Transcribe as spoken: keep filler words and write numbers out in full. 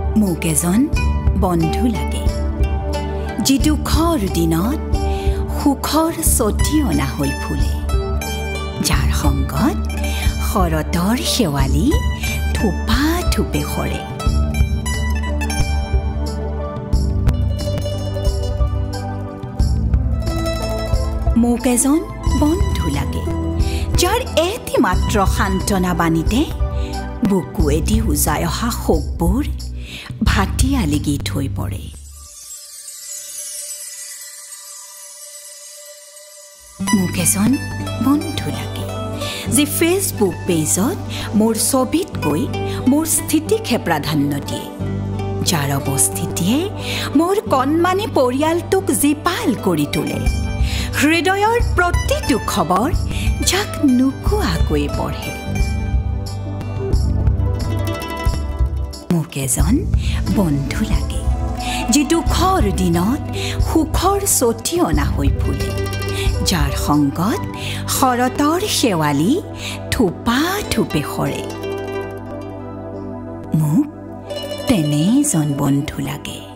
মোক এজন বন্ধু লাগে যি দুখৰ দিনত সুখৰ ছটি অনা হৈ ফুলে যাৰ সংগত শৰতৰ শেৱালি থোপা থোপে সৰে মোক এজন বন্ধু লাগে যাৰ এটি মাত্ৰ সান্তনা বাণীতে বুকুৱেদি উজাই অহা শোকবোৰ ভাটি আলিগি থৈ পৰে মোক এজন বন্ধু লাগে যি ফেচবুক পেজত মোৰ ছবিতকৈ মোৰ স্থিতিকহে প্ৰাধান্য দিয়ে যাৰ অৱস্থিতিয়ে মোৰ কণমানি পৰিয়ালটোক জীপাল কৰি তোলে হৃদয়ৰ প্ৰতিটো খবৰ যাক নোকোৱাকৈ পঢ়ে মোক এজন বন্ধু লাগে যি দুখৰ দিনত সুখৰ ছটি অনা হৈ ফুলে যাৰ সংগত শৰতৰ শেৱালি থোপা থোপে সৰে মোক তেনে এজন বন্ধু লাগে